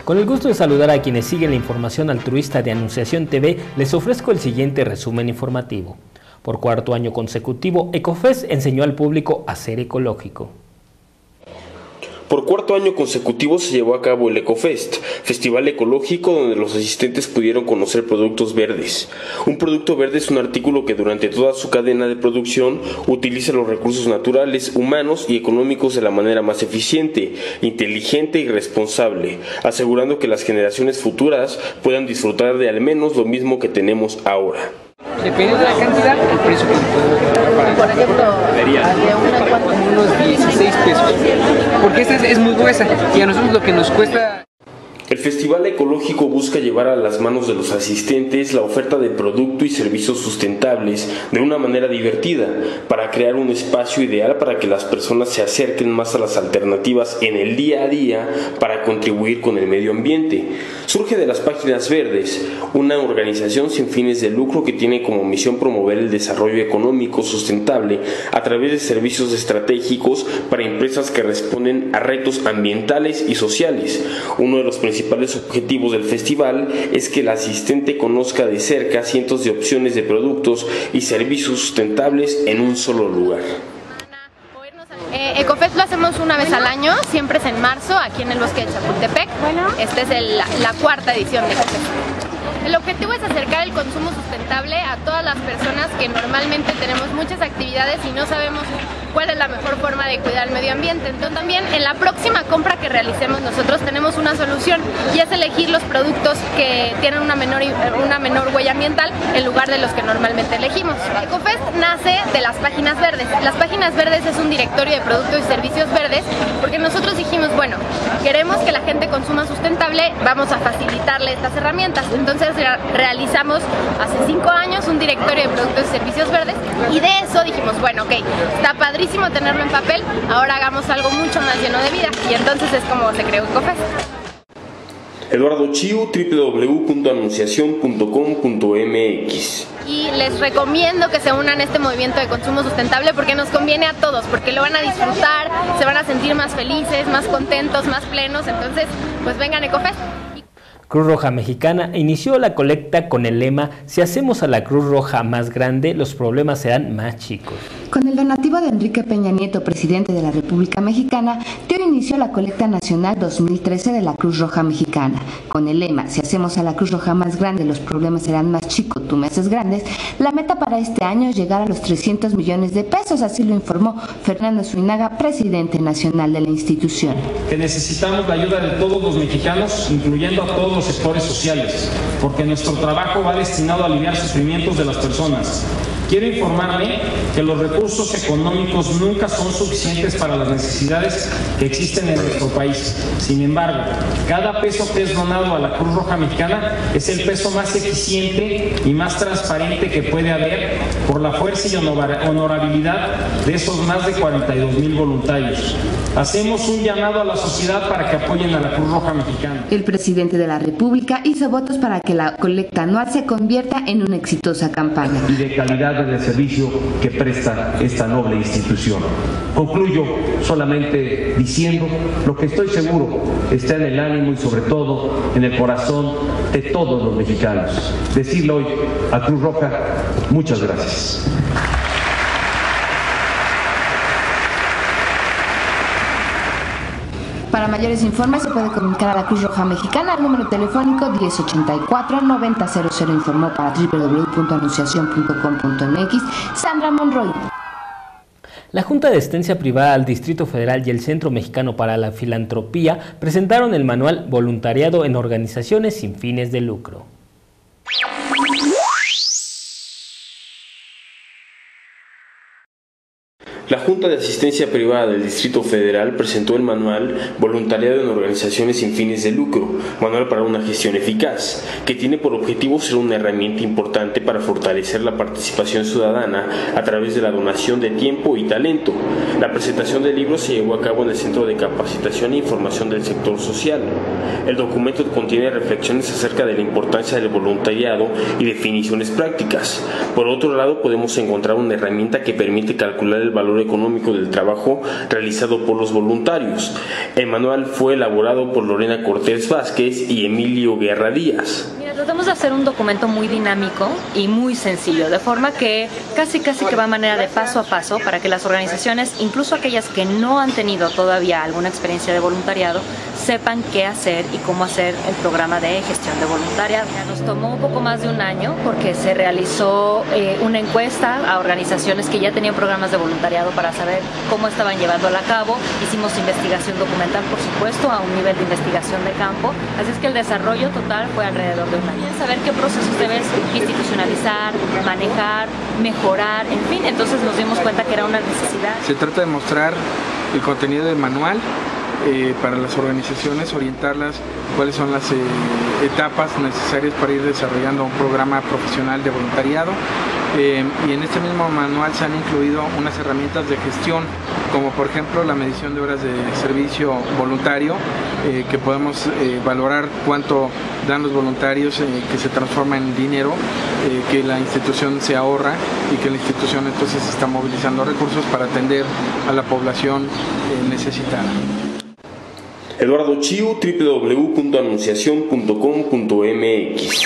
Con el gusto de saludar a quienes siguen la información altruista de Anunciación TV, les ofrezco el siguiente resumen informativo. Por cuarto año consecutivo, Ecofest enseñó al público a ser ecológico. Por cuarto año consecutivo se llevó a cabo el Ecofest, festival ecológico donde los asistentes pudieron conocer productos verdes. Un producto verde es un artículo que durante toda su cadena de producción utiliza los recursos naturales, humanos y económicos de la manera más eficiente, inteligente y responsable, asegurando que las generaciones futuras puedan disfrutar de al menos lo mismo que tenemos ahora. Dependiendo de la cantidad, el precio que le puedo pagar. Por ejemplo, como unos 16 pesos. Porque esta es muy gruesa y a nosotros lo que nos cuesta... El Festival Ecológico busca llevar a las manos de los asistentes la oferta de producto y servicios sustentables de una manera divertida, para crear un espacio ideal para que las personas se acerquen más a las alternativas en el día a día para contribuir con el medio ambiente. Surge de las Páginas Verdes, una organización sin fines de lucro que tiene como misión promover el desarrollo económico sustentable a través de servicios estratégicos para empresas que responden a retos ambientales y sociales. Uno de los principales objetivos del festival es que el asistente conozca de cerca cientos de opciones de productos y servicios sustentables en un solo lugar. Ecofest lo hacemos una vez al año, siempre es en marzo, aquí en el bosque de Chapultepec. Esta es la cuarta edición de Ecofest. El objetivo es acercar el consumo sustentable a todas las personas que normalmente tenemos muchas actividades y no sabemos cuál es la mejor forma de cuidar el medio ambiente. Entonces también en la próxima compra que realicemos nosotros tenemos una solución y es elegir los productos que tienen una menor huella ambiental en lugar de los que normalmente elegimos. Ecofest nace de las Páginas Verdes. Las Páginas Verdes es un directorio de productos y servicios verdes porque nosotros dijimos, bueno, queremos que la gente consuma sustentable, vamos a facilitarle estas herramientas. Entonces realizamos hace 5 años un directorio de productos y servicios verdes y de eso dijimos, bueno, ok, está padrísimo tenerlo en papel, ahora hagamos algo mucho más lleno de vida y entonces es como se creó Ecofest. Eduardo Chiu, www.anunciacion.com.mx. Y les recomiendo que se unan a este movimiento de consumo sustentable porque nos conviene a todos, porque lo van a disfrutar, se van a sentir más felices, más contentos, más plenos, entonces pues vengan a Ecofest. Cruz Roja Mexicana inició la colecta con el lema: si hacemos a la Cruz Roja más grande, los problemas serán más chicos. Con el donativo de Enrique Peña Nieto, presidente de la República Mexicana, dio inicio a la colecta nacional 2013 de la Cruz Roja Mexicana. Con el lema: si hacemos a la Cruz Roja más grande, los problemas serán más chicos, tú me haces grandes, la meta para este año es llegar a los 300 millones de pesos, así lo informó Fernando Suinaga, presidente nacional de la institución. Que necesitamos la ayuda de todos los mexicanos, incluyendo a todos los sectores sociales, porque nuestro trabajo va destinado a aliviar sufrimientos de las personas. Quiero informarle que los recursos económicos nunca son suficientes para las necesidades que existen en nuestro país. Sin embargo, cada peso que es donado a la Cruz Roja Mexicana es el peso más eficiente y más transparente que puede haber por la fuerza y honorabilidad de esos más de 42,000 voluntarios. Hacemos un llamado a la sociedad para que apoyen a la Cruz Roja Mexicana. El presidente de la República hizo votos para que la colecta anual se convierta en una exitosa campaña. Y de calidad del servicio que presta esta noble institución. Concluyo solamente diciendo lo que estoy seguro está en el ánimo y sobre todo en el corazón de todos los mexicanos. Decirle hoy a Cruz Roja, muchas gracias. Para mayores informes se puede comunicar a la Cruz Roja Mexicana al número telefónico 1084-9000, informó para www.anunciacion.com.mx Sandra Monroy. La Junta de Asistencia Privada al Distrito Federal y el Centro Mexicano para la Filantropía presentaron el manual Voluntariado en Organizaciones sin fines de lucro. La Junta de Asistencia Privada del Distrito Federal presentó el manual Voluntariado en Organizaciones sin fines de lucro, manual para una gestión eficaz, que tiene por objetivo ser una herramienta importante para fortalecer la participación ciudadana a través de la donación de tiempo y talento. La presentación del libro se llevó a cabo en el Centro de Capacitación e Información del Sector Social. El documento contiene reflexiones acerca de la importancia del voluntariado y definiciones prácticas. Por otro lado, podemos encontrar una herramienta que permite calcular el valor valor económico del trabajo realizado por los voluntarios. El manual fue elaborado por Lorena Cortés Vázquez y Emilio Guerra Díaz. Tratamos de hacer un documento muy dinámico y muy sencillo, de forma que casi que va a manera de paso a paso para que las organizaciones, incluso aquellas que no han tenido todavía alguna experiencia de voluntariado, sepan qué hacer y cómo hacer el programa de gestión de voluntariado. Nos tomó un poco más de un año porque se realizó una encuesta a organizaciones que ya tenían programas de voluntariado para saber cómo estaban llevándola a cabo. Hicimos investigación documental, por supuesto, a un nivel de investigación de campo, así es que el desarrollo total fue alrededor de un año. Saber qué procesos debes institucionalizar, manejar, mejorar, en fin, entonces nos dimos cuenta que era una necesidad. Se trata de mostrar el contenido del manual para las organizaciones, orientarlas cuáles son las etapas necesarias para ir desarrollando un programa profesional de voluntariado. Y en este mismo manual se han incluido unas herramientas de gestión, como por ejemplo la medición de horas de servicio voluntario, que podemos valorar cuánto dan los voluntarios, que se transforma en dinero, que la institución se ahorra y que la institución entonces está movilizando recursos para atender a la población necesitada. Eduardo Chiu, www.anunciacion.com.mx.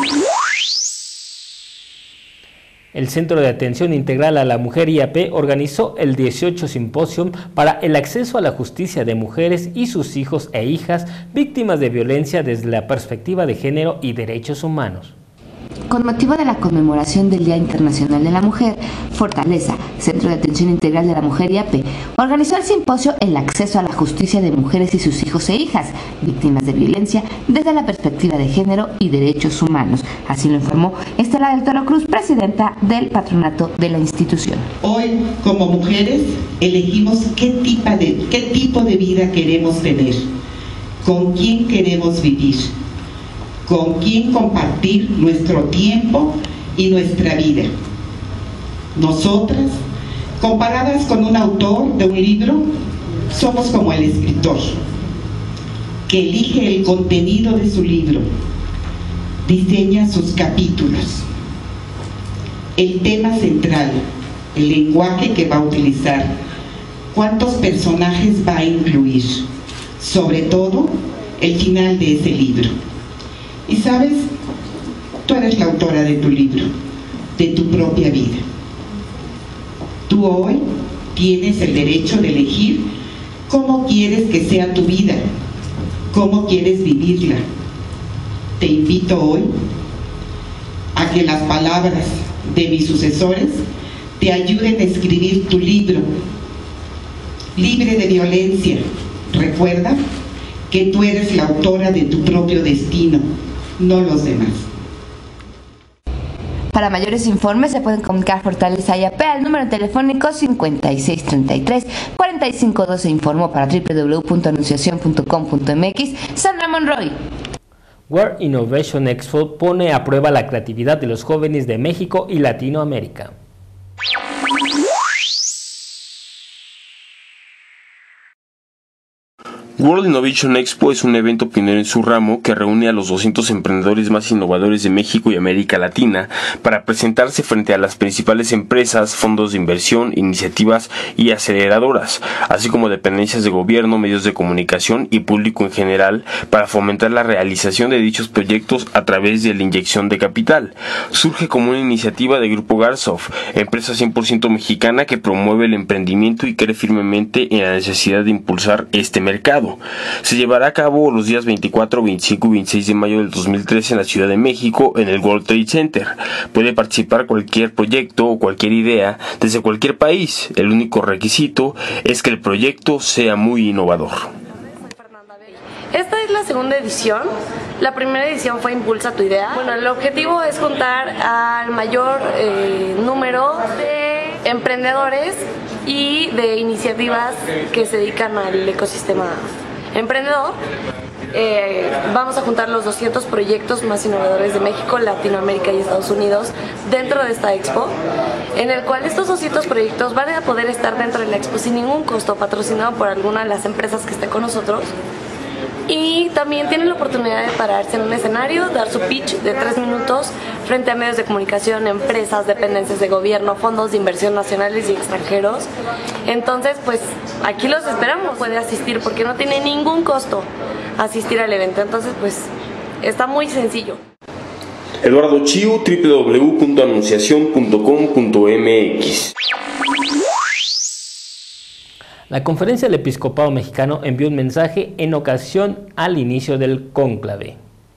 El Centro de Atención Integral a la Mujer IAP organizó el 18 Simposio para el acceso a la justicia de mujeres y sus hijos e hijas víctimas de violencia desde la perspectiva de género y derechos humanos. Con motivo de la conmemoración del Día Internacional de la Mujer, Fortaleza, Centro de Atención Integral de la Mujer IAP, organizó el simposio El acceso a la justicia de mujeres y sus hijos e hijas, víctimas de violencia desde la perspectiva de género y derechos humanos. Así lo informó Estela del Toro Cruz, presidenta del patronato de la institución. Hoy, como mujeres, elegimos qué tipo de vida queremos tener, con quién queremos vivir, con quién compartir nuestro tiempo y nuestra vida. Nosotras, comparadas con un autor de un libro, somos como el escritor, que elige el contenido de su libro, diseña sus capítulos, el tema central, el lenguaje que va a utilizar, cuántos personajes va a incluir, sobre todo, el final de ese libro. Y sabes, tú eres la autora de tu libro, de tu propia vida. Tú hoy tienes el derecho de elegir cómo quieres que sea tu vida, cómo quieres vivirla. Te invito hoy a que las palabras de mis sucesores te ayuden a escribir tu libro, libre de violencia. Recuerda que tú eres la autora de tu propio destino, no los demás. Para mayores informes se pueden comunicar Fortaleza IAP al número telefónico 5633-4512. Informó para www.anunciacion.com.mx Sandra Monroy. World Innovation Expo pone a prueba la creatividad de los jóvenes de México y Latinoamérica. World Innovation Expo es un evento pionero en su ramo que reúne a los 200 emprendedores más innovadores de México y América Latina para presentarse frente a las principales empresas, fondos de inversión, iniciativas y aceleradoras, así como dependencias de gobierno, medios de comunicación y público en general, para fomentar la realización de dichos proyectos a través de la inyección de capital. Surge como una iniciativa de Grupo Garsoft, empresa 100% mexicana que promueve el emprendimiento y cree firmemente en la necesidad de impulsar este mercado. Se llevará a cabo los días 24, 25 y 26 de mayo del 2013 en la Ciudad de México, en el World Trade Center. Puede participar cualquier proyecto o cualquier idea desde cualquier país. El único requisito es que el proyecto sea muy innovador. Esta es la segunda edición. La primera edición fue Impulsa tu idea. Bueno, el objetivo es juntar al mayor número de emprendedores y de iniciativas que se dedican al ecosistema emprendedor. Vamos a juntar los 200 proyectos más innovadores de México, Latinoamérica y Estados Unidos dentro de esta expo, en el cual estos 200 proyectos van a poder estar dentro de la expo sin ningún costo, patrocinado por alguna de las empresas que esté con nosotros. y también tienen la oportunidad de pararse en un escenario, dar su pitch de 3 minutos frente a medios de comunicación, empresas, dependencias de gobierno, fondos de inversión nacionales y extranjeros. Entonces, pues aquí los esperamos, puede asistir porque no tiene ningún costo asistir al evento, entonces pues está muy sencillo. Eduardo Chiu, www.anunciacion.com.mx. La Conferencia del Episcopado Mexicano envió un mensaje en ocasión al inicio del cónclave.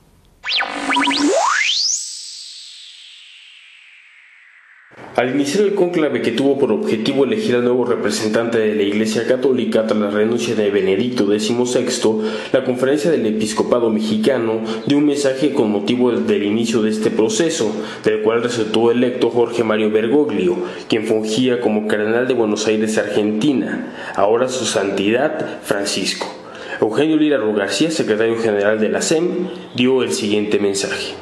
Al iniciar el cónclave, que tuvo por objetivo elegir al nuevo representante de la Iglesia Católica tras la renuncia de Benedicto XVI, la Conferencia del Episcopado Mexicano dio un mensaje con motivo del inicio de este proceso, del cual resultó electo Jorge Mario Bergoglio, quien fungía como cardenal de Buenos Aires, Argentina, ahora su santidad Francisco. Eugenio Líraro García, secretario general de la SEM, dio el siguiente mensaje.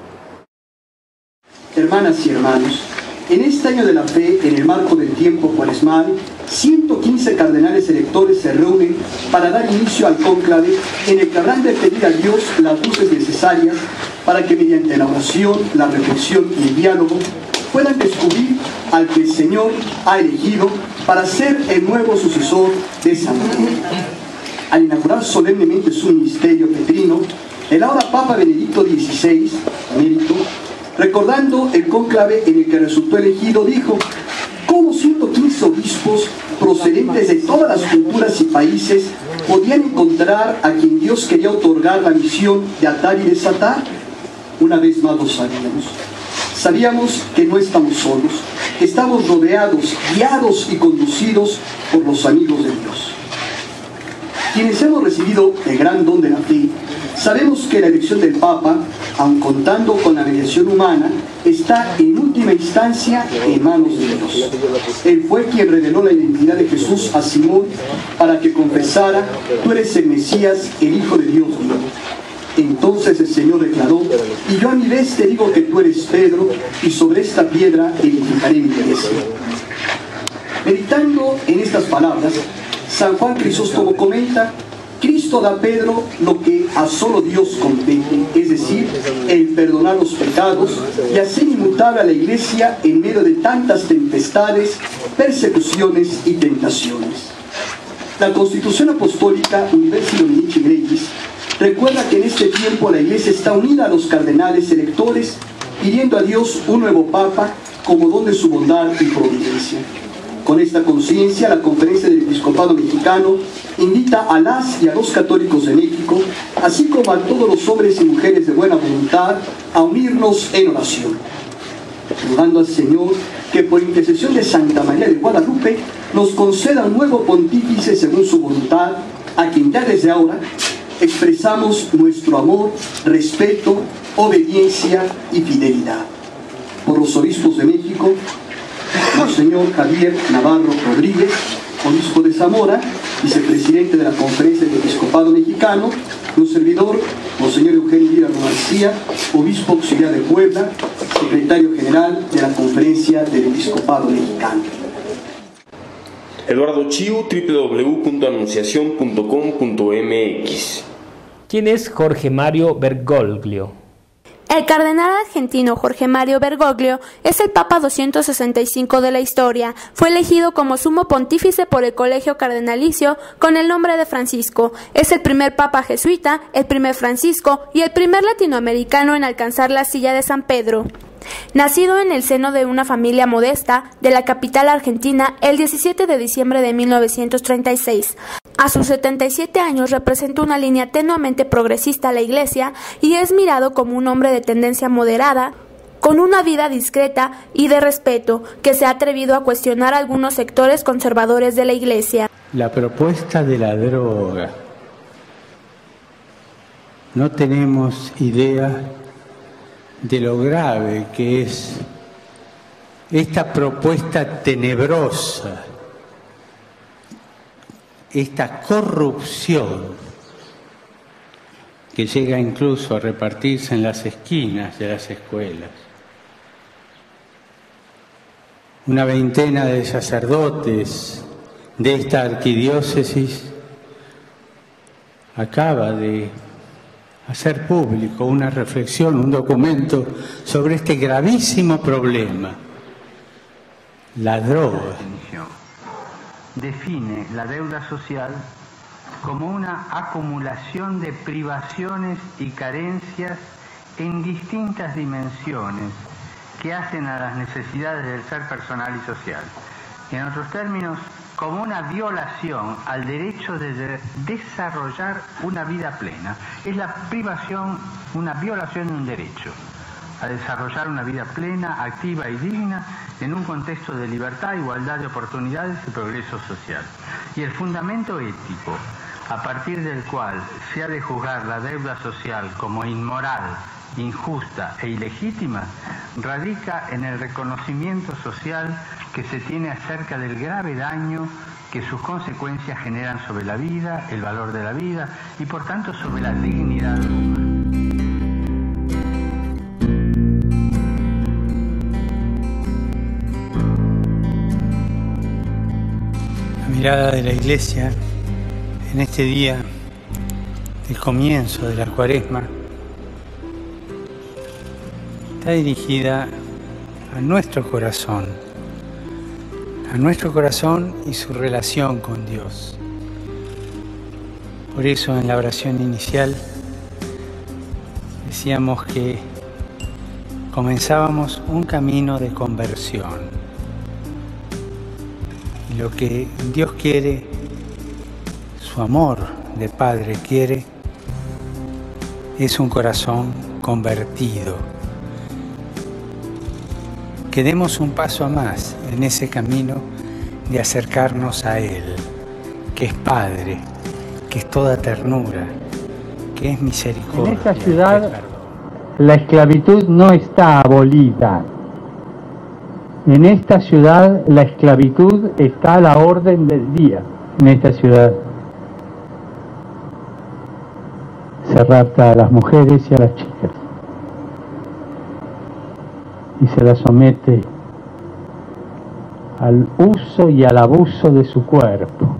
Hermanas y hermanos, en este año de la fe, en el marco del tiempo cuaresmal, 115 cardenales electores se reúnen para dar inicio al cónclave en el que habrán de pedir a Dios las luces necesarias para que mediante la oración, la reflexión y el diálogo puedan descubrir al que el Señor ha elegido para ser el nuevo sucesor de San Pedro. Al inaugurar solemnemente su ministerio petrino, el ahora Papa Benedicto XVI, emérito, recordando el cónclave en el que resultó elegido, dijo: ¿cómo 115 obispos procedentes de todas las culturas y países podían encontrar a quien Dios quería otorgar la misión de atar y desatar? Una vez más lo sabíamos. Sabíamos que no estamos solos, que estamos rodeados, guiados y conducidos por los amigos de Dios. Quienes hemos recibido el gran don de la fe, sabemos que la elección del Papa, aun contando con la mediación humana, está en última instancia en manos de Dios. Él fue quien reveló la identidad de Jesús a Simón para que confesara: tú eres el Mesías, el Hijo de Dios vivo. Entonces el Señor declaró: y yo a mi vez te digo que tú eres Pedro, y sobre esta piedra edificaré mi iglesia. Meditando en estas palabras, San Juan Crisóstomo comenta: Cristo da a Pedro lo que a solo Dios compete, es decir, el perdonar los pecados y hacer inmutable a la Iglesia en medio de tantas tempestades, persecuciones y tentaciones. La Constitución Apostólica Universi Dominici Gregis recuerda que en este tiempo la Iglesia está unida a los cardenales electores, pidiendo a Dios un nuevo Papa como don de su bondad y providencia. Con esta conciencia, la Conferencia del Episcopado Mexicano invita a las y a los católicos de México, así como a todos los hombres y mujeres de buena voluntad, a unirnos en oración, rogando al Señor que por intercesión de Santa María de Guadalupe nos conceda un nuevo pontífice según su voluntad, a quien ya desde ahora expresamos nuestro amor, respeto, obediencia y fidelidad. Por los obispos de México, Monseñor Javier Navarro Rodríguez, obispo de Zamora, vicepresidente de la Conferencia del Episcopado Mexicano, un servidor, Monseñor Eugenio Líraro García, obispo auxiliar de Puebla, secretario general de la Conferencia del Episcopado Mexicano. Eduardo Chiu, www.anunciacion.com.mx. ¿Quién es Jorge Mario Bergoglio? El cardenal argentino Jorge Mario Bergoglio es el Papa 265 de la historia. Fue elegido como sumo pontífice por el Colegio Cardenalicio con el nombre de Francisco. Es el primer Papa jesuita, el primer Francisco y el primer latinoamericano en alcanzar la silla de San Pedro. Nacido en el seno de una familia modesta de la capital argentina el 17 de diciembre de 1936. A sus 77 años representa una línea tenuamente progresista a la Iglesia y es mirado como un hombre de tendencia moderada, con una vida discreta y de respeto, que se ha atrevido a cuestionar a algunos sectores conservadores de la Iglesia. La propuesta de la droga. No tenemos idea de lo grave que es esta propuesta tenebrosa, esta corrupción que llega incluso a repartirse en las esquinas de las escuelas. Una veintena de sacerdotes de esta arquidiócesis acaba de hacer público una reflexión, un documento sobre este gravísimo problema, la droga. Define la deuda social como una acumulación de privaciones y carencias en distintas dimensiones que hacen a las necesidades del ser personal y social. En otros términos, como una violación al derecho de desarrollar una vida plena. Es la privación, una violación de un derecho a desarrollar una vida plena, activa y digna en un contexto de libertad, igualdad de oportunidades y progreso social. Y el fundamento ético, a partir del cual se ha de juzgar la deuda social como inmoral, injusta e ilegítima, radica en el reconocimiento social que se tiene acerca del grave daño que sus consecuencias generan sobre la vida, el valor de la vida y por tanto sobre la dignidad humana. La mirada de la Iglesia en este día del comienzo de la Cuaresma está dirigida a nuestro corazón y su relación con Dios. Por eso en la oración inicial decíamos que comenzábamos un camino de conversión. Y lo que Dios quiere, su amor de Padre quiere, es un corazón convertido. Que demos un paso más en ese camino de acercarnos a Él, que es Padre, que es toda ternura, que es misericordia. En esta ciudad la esclavitud no está abolida. En esta ciudad la esclavitud está a la orden del día. En esta ciudad se rapta a las mujeres y a las chicas y se las somete al uso y al abuso de su cuerpo.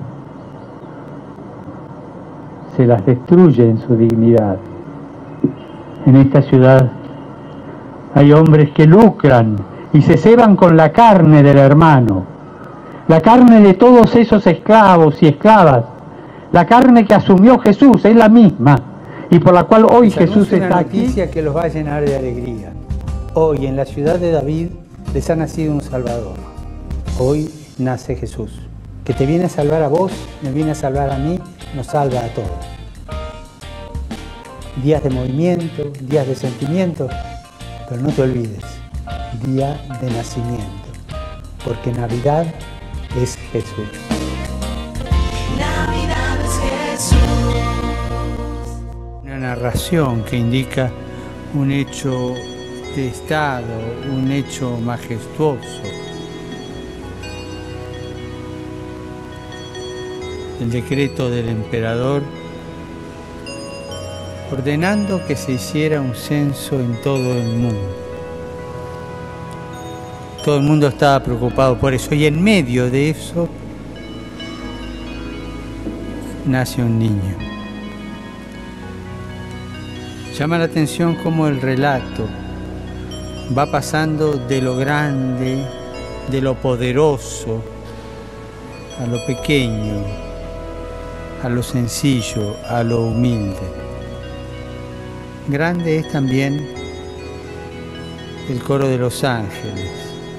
Se las destruye en su dignidad. En esta ciudad hay hombres que lucran y se ceban con la carne del hermano, la carne de todos esos esclavos y esclavas, la carne que asumió Jesús, es la misma, y por la cual hoy Jesús está aquí. Una noticia que los va a llenar de alegría. Hoy en la ciudad de David les ha nacido un Salvador. Hoy nace Jesús, que te viene a salvar a vos, me viene a salvar a mí, nos salva a todos. Días de movimiento, días de sentimiento, pero no te olvides, día de nacimiento, porque Navidad es Jesús. Navidad es Jesús. Una narración que indica un hecho de Estado, un hecho majestuoso. El decreto del emperador ordenando que se hiciera un censo en todo el mundo. Todo el mundo estaba preocupado por eso y en medio de eso nace un niño. Llama la atención cómo el relato va pasando de lo grande, de lo poderoso, a lo pequeño, a lo sencillo, a lo humilde. Grande es también el coro de los ángeles,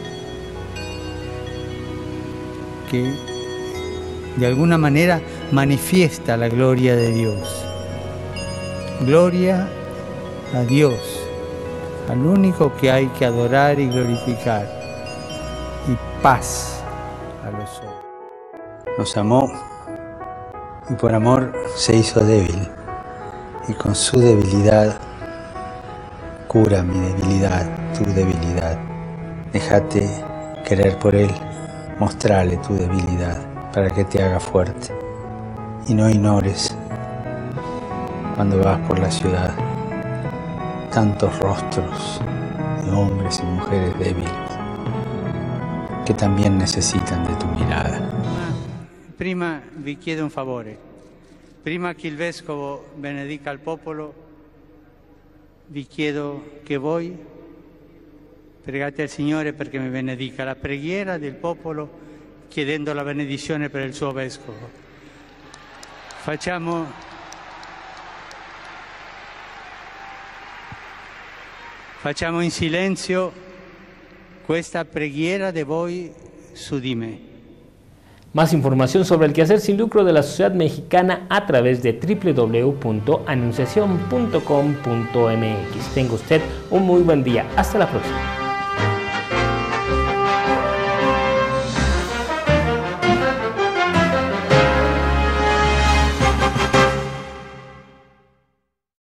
que de alguna manera manifiesta la gloria de Dios. Gloria a Dios, al único que hay que adorar y glorificar, y paz a los hombres. Nos amó y por amor se hizo débil, y con su debilidad cura mi debilidad, tu debilidad. Déjate querer por Él, mostrarle tu debilidad para que te haga fuerte, y no ignores cuando vas por la ciudad tantos rostros de hombres y mujeres débiles che también necesitan de tu mirada. Prima vi chiedo un favore. Prima che il Vescovo benedica il popolo, vi chiedo che voi pregate al Signore perché mi benedica la preghiera del popolo chiedendo la benedizione per il suo Vescovo. Facciamo in silenzio questa preghiera de voi su di me. Más información sobre el quehacer sin lucro de la sociedad mexicana a través de www.anunciacion.com.mx. Tenga usted un muy buen día. Hasta la próxima.